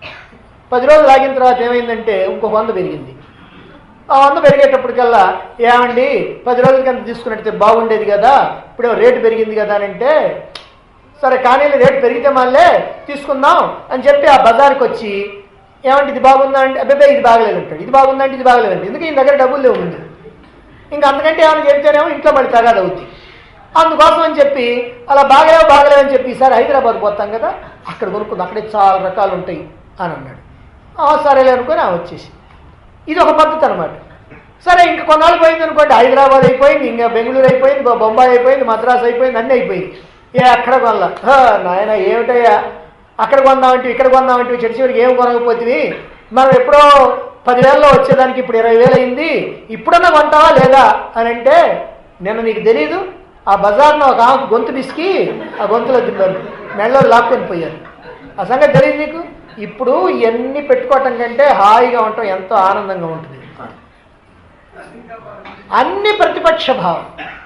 పది రోజులు ఆగిన తర్వాత ఏమైందంటే ఇంకొక వంద పెరిగింది. ఆ వంద పెరిగేటప్పటికల్లా ఏమండి పది రోజుల కింద తీసుకున్నట్టే బాగుండేది కదా, ఇప్పుడే రేటు పెరిగింది కదా అని అంటే, సరే కానీ రేటు పెరిగితే మళ్ళీ తీసుకుందాం అని చెప్పి ఆ బజార్కి వచ్చి ఏమంటే ఇది బాగుందా అంటే అబ్బాయి ఇది బాగలేదు అంటాడు, ఇది బాగుందా అంటే ఇది బాగలేదండి, ఎందుకు ఈయన దగ్గర డబ్బులు లేవు ముందు, ఇంకా అంతకంటే ఏమైనా చెప్తేనేమో ఇంట్లో మళ్ళీ తగాద అవుద్ది. అందుకోసం అని చెప్పి అలా బాగలేవు బాగలేవు అని చెప్పి ఈసారి హైదరాబాద్ పోతాం కదా, అక్కడ కొనుక్కుంది, అక్కడే చాలా రకాలు ఉంటాయి అని అన్నాడు. సరేలే అనుకొని ఆ వచ్చేసి, ఇది ఒక పద్ధతి అనమాట. సరే ఇంకా కొన్నాళ్ళు పోయింది అనుకోండి, హైదరాబాద్ అయిపోయింది, ఇంకా బెంగళూరు అయిపోయింది, బొంబాయి అయిపోయింది, మద్రాసు అయిపోయింది, అన్నీ అయిపోయింది. ఏ అక్కడ కొనలా, నాయన ఏమిటయ్యా అక్కడ కొందామంటే ఇక్కడ కొందామంటే చెట్టు చివరికి ఏం కొనకపోతుంది, మనం ఎప్పుడో పదివేలలో వచ్చేదానికి ఇప్పుడు ఇరవై వేలు అయింది, ఇప్పుడన్నా కొంటావా లేదా అని అంటే, నిన్న నీకు తెలీదు ఆ బజార్లో ఒక ఆమెకు గొంతు బిసికి ఆ గొంతులో దింపారు, మెళ్ళలో లాక్కొని పోయారు, ఆ సంగతి తెలియదు నీకు. ఇప్పుడు ఇవన్నీ పెట్టుకోవటం కంటే హాయిగా ఉండటం ఎంతో ఆనందంగా ఉంటుంది. అన్ని ప్రతిపక్ష భావం,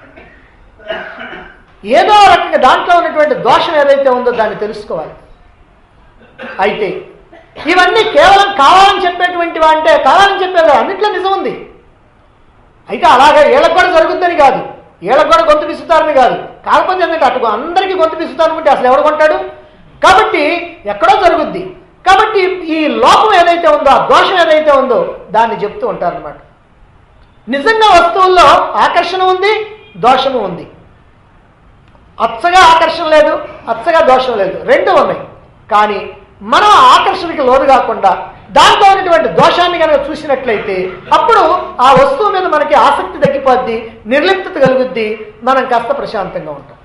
ఏదో రకంగా దాంట్లో ఉన్నటువంటి దోషం ఏదైతే ఉందో దాన్ని తెలుసుకోవాలి. అయితే ఇవన్నీ కేవలం కావాలని చెప్పేటువంటివా అంటే కావాలని చెప్పేది అన్నింటిలో నిజం ఉంది. అయితే అలాగే వీళ్ళకి కూడా జరుగుతుందని కాదు, వీళ్ళకి కూడా గొంతు పిసుతారని కాదు, కాకపోతే ఏంటంటే అటు అందరికీ గొంతు పిసుతారనుకుంటే అసలు ఎవడు కొంటాడు, కాబట్టి ఎక్కడో జరుగుద్ది. కాబట్టి ఈ లోపం ఏదైతే ఉందో ఆ దోషం ఏదైతే ఉందో దాన్ని చెప్తూ ఉంటారనమాట. నిజంగా వస్తువుల్లో ఆకర్షణ ఉంది, దోషము ఉంది. అచ్చగా ఆకర్షణ లేదు, అచ్చగా దోషం లేదు, రెండు ఉన్నాయి. కానీ మనం ఆకర్షణకి లోను కాకుండా దాంట్లో ఉన్నటువంటి దోషాన్ని కనుక చూసినట్లయితే అప్పుడు ఆ వస్తువు మీద మనకి ఆసక్తి తగ్గిపోద్ది, నిర్లిప్తత కలుగుద్ది, మనం కాస్త ప్రశాంతంగా ఉంటాం.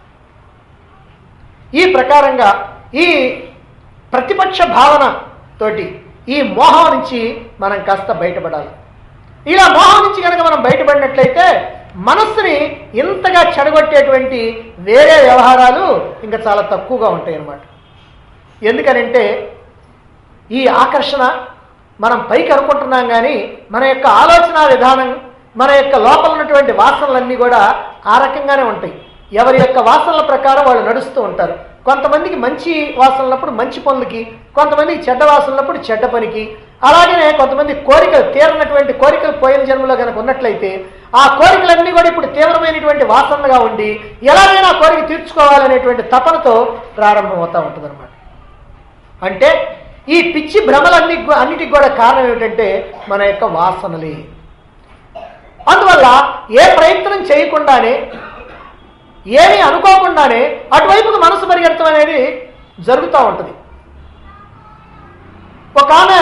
ఈ ప్రకారంగా ఈ ప్రతిపక్ష భావన తోటి ఈ మోహం నుంచి మనం కాస్త బయటపడాలి. ఇలా మోహం నుంచి కనుక మనం బయటపడినట్లయితే మనస్సుని ఇంతగా చెడగొట్టేటువంటి వేరే వ్యవహారాలు ఇంకా చాలా తక్కువగా ఉంటాయి అన్నమాట. ఎందుకనంటే ఈ ఆకర్షణ మనం పైకి అనుకుంటున్నాం, కానీ మన యొక్క ఆలోచన విధానం, మన యొక్క లోపల ఉన్నటువంటి వాసనలన్నీ కూడా ఆ రకంగానే ఉంటాయి. ఎవరి యొక్క వాసనల ప్రకారం వాళ్ళు నడుస్తూ ఉంటారు. కొంతమందికి మంచి వాసనలప్పుడు మంచి పనులకి, కొంతమందికి చెడ్డ వాసనలప్పుడు చెడ్డ పనికి. అలాగనే కొంతమంది కోరికలు తీరనటువంటి కోరికలు పోయిన జన్మలో కనుక ఉన్నట్లయితే ఆ కోరికలన్నీ కూడా ఇప్పుడు తీవ్రమైనటువంటి వాసనలుగా ఉండి ఎలాగైనా కోరిక తీర్చుకోవాలనేటువంటి తపనతో ప్రారంభమవుతూ ఉంటుంది అనమాట. అంటే ఈ పిచ్చి భ్రమలన్నీ అన్నిటికి కూడా కారణం ఏమిటంటే మన యొక్క వాసనలే. అందువల్ల ఏ ప్రయత్నం చేయకుండానే, ఏమీ అనుకోకుండానే అటువైపుకు మనసు పరిగెత్తడం అనేది జరుగుతూ ఉంటుంది. ఒక ఆమె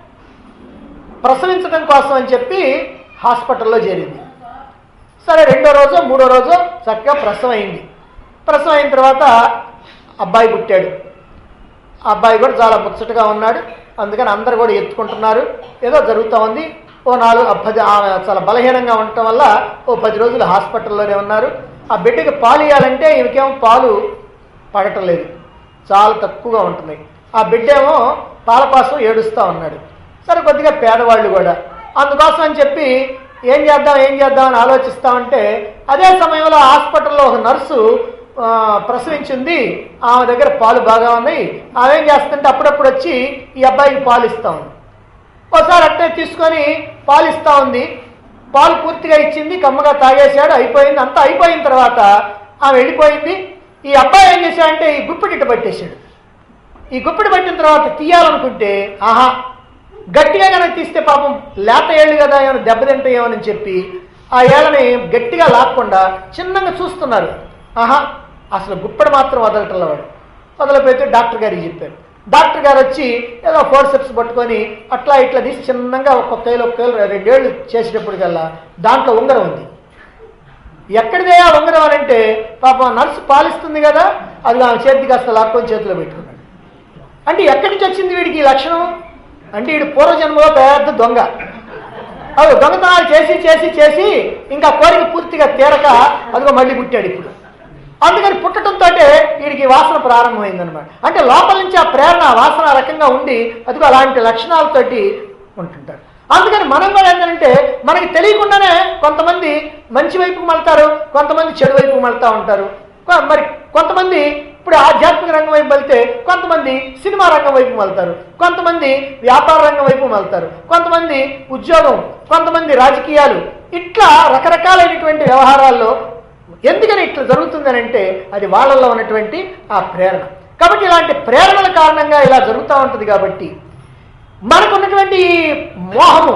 ప్రసవించడం కోసం అని చెప్పి హాస్పిటల్లో చేరింది. సరే, రెండో రోజు మూడో రోజు చక్కగా ప్రసవం అయింది. ప్రసవం అయిన తర్వాత అబ్బాయి పుట్టాడు. అబ్బాయి కూడా చాలా ముచ్చటగా ఉన్నాడు. అందుకని అందరు కూడా ఎత్తుకుంటున్నారు. ఏదో జరుగుతూ ఉంది. ఓ నాలుగు పది ఆమె చాలా బలహీనంగా ఉండటం వల్ల ఓ పది రోజులు హాస్పిటల్లోనే ఉన్నారు. ఆ బిడ్డకి పాలు ఇవ్వాలంటే ఈమెకేమో పాలు పడటం లేదు, చాలా తక్కువగా ఉంటున్నాయి. ఆ బిడ్డ ఏమో పాల కోసం ఏడుస్తూ ఉన్నాడు. సరే, కొద్దిగా పేదవాళ్ళు కూడా. అందుకోసం అని చెప్పి ఏం చేద్దాం ఏం చేద్దాం అని ఆలోచిస్తామంటే అదే సమయంలో హాస్పిటల్లో ఒక నర్సు ప్రసవించింది. ఆమె దగ్గర పాలు బాగా ఉన్నాయి. ఆమె ఏం చేస్తుంటే అప్పుడప్పుడు వచ్చి ఈ అబ్బాయికి పాలు ఇస్తూ ఉంది. ఒకసారి అట్టే తీసుకొని పాలు ఇస్తూ ఉంది. పాలు పూర్తిగా ఇచ్చింది, కమ్మగా తాగేశాడు, అయిపోయింది. అంతా అయిపోయిన తర్వాత ఆమె వెళ్ళిపోయింది. ఈ అబ్బాయి ఏం చేశాడంటే ఈ గుప్పిడిట్ట పట్టేశాడు. ఈ గుప్పిడి పట్టిన తర్వాత తీయాలనుకుంటే ఆహా గట్టిగా కనుక తీస్తే పాపం లేత ఏళ్ళు కదా ఏమైనా దెబ్బతింటాయేమని చెప్పి ఆ ఏళ్ళని గట్టిగా లాక్కుండా చిన్నగా చూస్తున్నారు. ఆహా అసలు గుప్పెడు మాత్రం వదలటంలో వాడు వదలపోతే డాక్టర్ గారికి చెప్పారు. డాక్టర్ గారు వచ్చి ఏదో ఫోర్సెప్స్ పట్టుకొని అట్లా ఇట్లా తీసి చిన్నగా ఒక్కొక్క కేలు ఒక్క కేలు రెండేళ్ళు చేసేటప్పటికల్లా దాంట్లో ఉంగరం ఉంది. ఎక్కడిదే ఆ ఉంగరం అని అంటే పాపం నర్సు పాలిస్తుంది కదా, అది ఆమె చేతికి అసలు లాక్కొని చేతిలో పెట్టుకున్నాడు. అంటే ఎక్కడి నుంచి వచ్చింది వీడికి ఈ లక్షణం అంటే వీడు పూర్వజన్మలో పెద్ద దొంగ. అవి దొంగతనాలు చేసి చేసి చేసి ఇంకా కోరిక పూర్తిగా తీరక అదిగో మళ్ళీ పుట్టాడు ఇప్పుడు. అందుకని పుట్టడంతో వీడికి వాసన ప్రారంభమైందనమాట. అంటే లోపల నుంచి ఆ ప్రేరణ వాసన రకంగా ఉండి అదిగో అలాంటి లక్షణాలతోటి ఉంటుంటారు. అందుకని మనం కూడా ఏంటంటే మనకి తెలియకుండానే కొంతమంది మంచి వైపుకు మళ్తారు, కొంతమంది చెడు వైపుకు మళ్తా ఉంటారు. మరి కొంతమంది ఇప్పుడు ఆధ్యాత్మిక రంగం వైపు వెళ్తే కొంతమంది సినిమా రంగం వైపు వెళ్తారు, కొంతమంది వ్యాపార రంగం వైపు వెళ్తారు, కొంతమంది ఉద్యోగం, కొంతమంది రాజకీయాలు. ఇట్లా రకరకాలైనటువంటి వ్యవహారాల్లో ఎందుకని ఇట్లా జరుగుతుందని అంటే అది వాళ్ళల్లో ఉన్నటువంటి ఆ ప్రేరణ. కాబట్టి ఇలాంటి ప్రేరణల కారణంగా ఇలా జరుగుతూ ఉంటుంది. కాబట్టి మనకున్నటువంటి ఈ మోహము,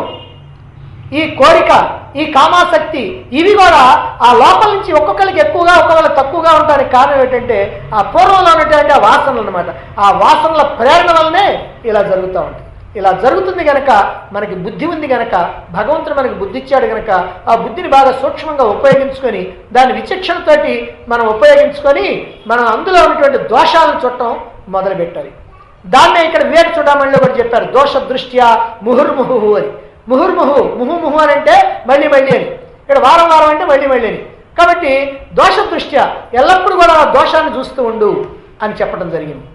ఈ కోరిక, ఈ కామాసక్తి ఇవి కూడా ఆ లోపల నుంచి ఒక్కొక్కరికి ఎక్కువగా ఒక్కొక్కరికి తక్కువగా ఉండడానికి కారణం ఏంటంటే ఆ పూర్వంలో ఉన్నటువంటి ఆ వాసనలు అనమాట. ఆ వాసనల ప్రేరణ వల్లనే ఇలా జరుగుతూ ఉంటుంది. ఇలా జరుగుతుంది కనుక మనకి బుద్ధి ఉంది కనుక భగవంతుడు మనకి బుద్ధి ఇచ్చాడు కనుక ఆ బుద్ధిని బాగా సూక్ష్మంగా ఉపయోగించుకొని దాని విచక్షణతోటి మనం ఉపయోగించుకొని మనం అందులో ఉన్నటువంటి దోషాలను చుట్టం మొదలుపెట్టాలి. దాన్నే ఇక్కడ వివేక చూడమణిలో కూడా చెప్పారు, దోష దృష్ట్యా ముహుర్ముహు అని. ముహుర్ముహు ముహు ముహు అని అంటే మళ్ళీ మళ్ళీ అని, ఇక్కడ వారం వారం అంటే మళ్ళీ మళ్ళీ అని. కాబట్టి దోష దృష్ట్యా ఎల్లప్పుడూ కూడా ఆ దోషాన్ని చూస్తూ ఉండు అని చెప్పడం జరిగింది.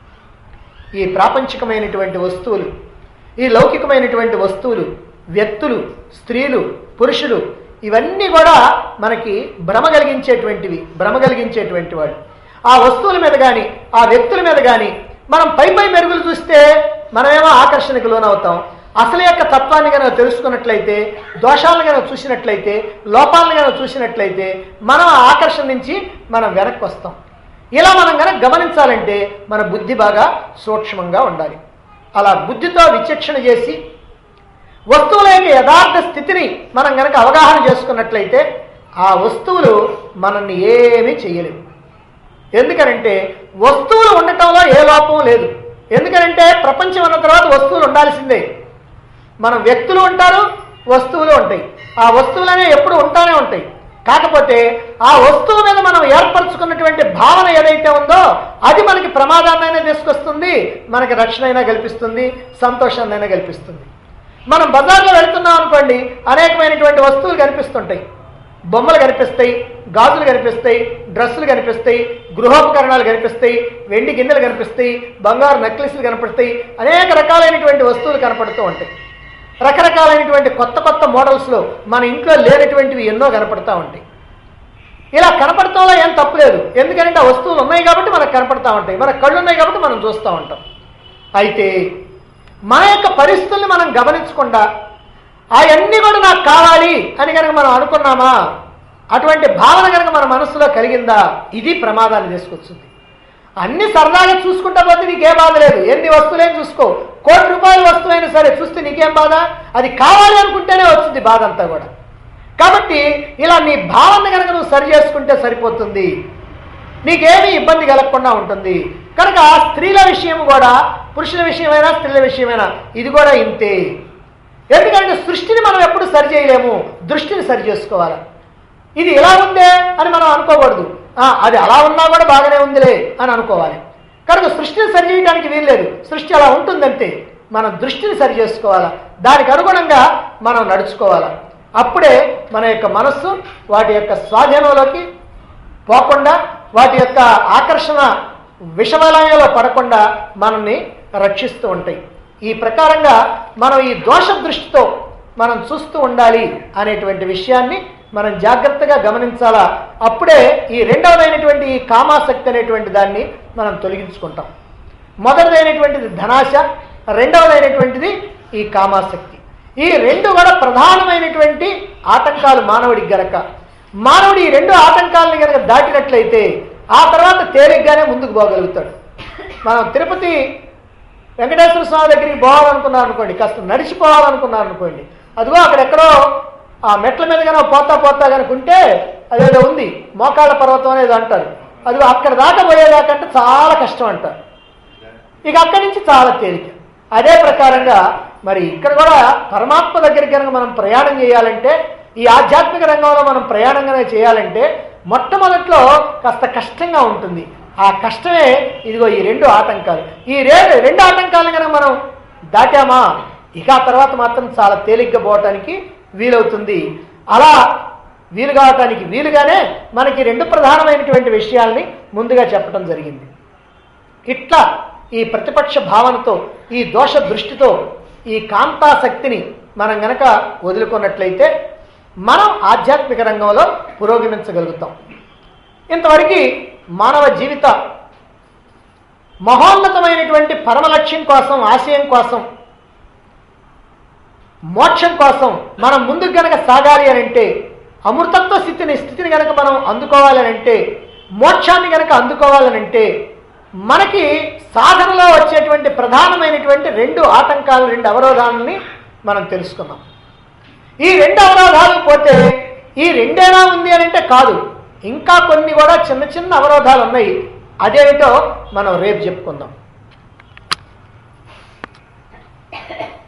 ఈ ప్రాపంచికమైనటువంటి వస్తువులు, ఈ లౌకికమైనటువంటి వస్తువులు, వ్యక్తులు, స్త్రీలు, పురుషులు ఇవన్నీ కూడా మనకి భ్రమ కలిగించేటువంటివి, భ్రమ కలిగించేటువంటి వాడు. ఆ వస్తువుల మీద కానీ ఆ వ్యక్తుల మీద కానీ మనం పై పై మెరుగులు చూస్తే మనమేమో ఆకర్షణకు లోనవుతాం. అసలు యొక్క తత్వాన్ని కనుక తెలుసుకున్నట్లయితే, దోషాలను కనుక చూసినట్లయితే, లోపాలను కనుక చూసినట్లయితే మనం ఆ ఆకర్షణ నుంచి మనం వెనక్కి వస్తాం. ఇలా మనం కనుక గమనించాలంటే మన బుద్ధి బాగా సూక్ష్మంగా ఉండాలి. అలా బుద్ధితో విచక్షణ చేసి వస్తువుల యొక్క యథార్థ స్థితిని మనం కనుక అవగాహన చేసుకున్నట్లయితే ఆ వస్తువులు మనల్ని ఏమీ చేయలేవు. ఎందుకనంటే వస్తువులు ఉండటంలో ఏ లోపం లేదు. ఎందుకనంటే ప్రపంచం అన్న తర్వాత వస్తువులు ఉండాల్సిందే. మనం వ్యక్తులు ఉంటారు, వస్తువులు ఉంటాయి. ఆ వస్తువులనే ఎప్పుడు ఉంటానే ఉంటాయి. కాకపోతే ఆ వస్తువు మీద మనం ఏర్పరచుకున్నటువంటి భావన ఏదైతే ఉందో అది మనకి ప్రమాదాన్నైనా తీసుకొస్తుంది, మనకి రక్షణ అయినా కల్పిస్తుంది, సంతోషాన్నైనా కల్పిస్తుంది. మనం బజార్లో వెళ్తున్నాం అనుకోండి, అనేకమైనటువంటి వస్తువులు కనిపిస్తుంటాయి. బొమ్మలు కనిపిస్తాయి, గాజులు కనిపిస్తాయి, డ్రెస్సులు కనిపిస్తాయి, గృహోపకరణాలు కనిపిస్తాయి, వెండి గిన్నెలు కనిపిస్తాయి, బంగారు నెక్లెస్లు కనిపిస్తాయి, అనేక రకాలైనటువంటి వస్తువులు కనపడుతూ ఉంటాయి. రకరకాలైనటువంటి కొత్త కొత్త మోడల్స్లో మన ఇంట్లో లేనటువంటివి ఎన్నో కనపడుతూ ఉంటాయి. ఇలా కనపడటంలో ఏం తప్పులేదు, ఎందుకంటే ఆ వస్తువులు ఉన్నాయి కాబట్టి మనకు కనపడతా ఉంటాయి, మన కళ్ళు ఉన్నాయి కాబట్టి మనం చూస్తూ ఉంటాం. అయితే మన యొక్క పరిస్థితుల్ని మనం గమనించకుండా అవన్నీ కూడా నాకు కావాలి అని కనుక మనం అనుకున్నామా, అటువంటి భావన కనుక మన మనసులో కలిగిందా, ఇది ప్రమాదాన్ని తీసుకొచ్చింది. అన్ని సరదాగా చూసుకుంటా పోతే నీకే బాధ లేదు, ఎన్ని వస్తువులేం చూసుకో, కోటి రూపాయల వస్తువైనా సరే చూస్తే నీకేం బాధ, అది కావాలి అనుకుంటేనే వచ్చింది బాధ అంతా కూడా. కాబట్టి ఇలా నీ భావన కనుక నువ్వు సరి చేసుకుంటే సరిపోతుంది, నీకేమీ ఇబ్బంది కలగకుండా ఉంటుంది. కనుక స్త్రీల విషయం కూడా, పురుషుల విషయమైనా స్త్రీల విషయమైనా ఇది కూడా ఇంతే. ఎందుకంటే సృష్టిని మనం ఎప్పుడు సరి చేయలేము, దృష్టిని సరి చేసుకోవాలి. ఇది ఇలా ఉందే అని మనం అనుకోకూడదు, అది అలా ఉన్నా కూడా బాగానే ఉందిలే అని అనుకోవాలి. కనుక సృష్టిని సరి చేయడానికి వీల్లేదు, సృష్టి అలా ఉంటుందంతే. మన దృష్టిని సరి చేసుకోవాలా, దానికి అనుగుణంగా మనం నడుచుకోవాలా. అప్పుడే మన యొక్క మనస్సు వాటి యొక్క స్వాధీనంలోకి పోకుండా, వాటి యొక్క ఆకర్షణ విషవలయంలో పడకుండా మనల్ని రక్షిస్తూ ఉంటాయి. ఈ ప్రకారంగా మనం ఈ దోష దృష్టితో మనం చూస్తూ ఉండాలి అనేటువంటి విషయాన్ని మనం జాగ్రత్తగా గమనించాలా. అప్పుడే ఈ రెండవదైనటువంటి ఈ కామాసక్తి అనేటువంటి దాన్ని మనం తొలగించుకుంటాం. మొదటిదైనటువంటిది ధనాశ, రెండవదైనటువంటిది ఈ కామాసక్తి. ఈ రెండు కూడా ప్రధానమైనటువంటి ఆటంకాలు మానవుడికి గనక, మానవుడు ఈ రెండు ఆటంకాలని కనుక దాటినట్లయితే ఆ తర్వాత తేలిగ్గానే ముందుకు పోగలుగుతాడు. మనం తిరుపతి వెంకటేశ్వర స్వామి దగ్గరికి పోవాలనుకున్నారు అనుకోండి, కాస్త నడిచిపోవాలనుకున్నారు అనుకోండి, అదిగో అక్కడెక్కడో ఆ మెట్ల మీద కనుక పోతా పోతా కనుకుంటే అదేదో ఉంది, మోకాళ్ళ పర్వతం అనేది అంటారు, అదిగో అక్కడ దాకా పోయేదాకంటే చాలా కష్టం అంటారు. ఇక అక్కడి నుంచి చాలా తేలిక. అదే ప్రకారంగా మరి ఇక్కడ కూడా పరమాత్మ దగ్గరికి కనుక మనం ప్రయాణం చేయాలంటే, ఈ ఆధ్యాత్మిక రంగంలో మనం ప్రయాణంగానే చేయాలంటే మొట్టమొదట్లో కాస్త కష్టంగా ఉంటుంది. ఆ కష్టమే ఇదిగో ఈ రెండు ఆటంకాలు. ఈ రెండు రెండు ఆటంకాలను కనుక మనం దాటామా ఇక ఆ తర్వాత మాత్రం చాలా తేలిగ్గా పోవటానికి వీలవుతుంది. అలా వీలు కావటానికి వీలుగానే మనకి రెండు ప్రధానమైనటువంటి విషయాల్ని ముందుగా చెప్పడం జరిగింది. ఇట్లా ఈ ప్రతిపక్ష భావనతో, ఈ దోష దృష్టితో ఈ కాంతాశక్తిని మనం గనక వదులుకున్నట్లయితే మనం ఆధ్యాత్మిక రంగంలో పురోగమించగలుగుతాం. ఇంతవరకు మానవ జీవిత మహోన్నతమైనటువంటి పరమ లక్ష్యం కోసం, ఆశయం కోసం, మోక్షం కోసం మనం ముందుకు గనక సాగాలి అని అంటే, అమృతత్వ స్థితిని స్థితిని గనక మనం అందుకోవాలి అని అంటే, మోక్షాన్ని గనక అందుకోవాలని అంటే మనకి సాధనలో వచ్చేటువంటి ప్రధానమైనటువంటి రెండు ఆటంకాలు, రెండు అవరోధాలని మనం తెలుసుకున్నాం. ఈ రెండు అవరోధాలు పోతే ఈ రెండేనా ఉంది అని అంటే కాదు, ఇంకా కొన్ని కూడా చిన్న చిన్న అవరోధాలు ఉన్నాయి. అదేమిటో మనం రేపు చెప్పుకుందాం.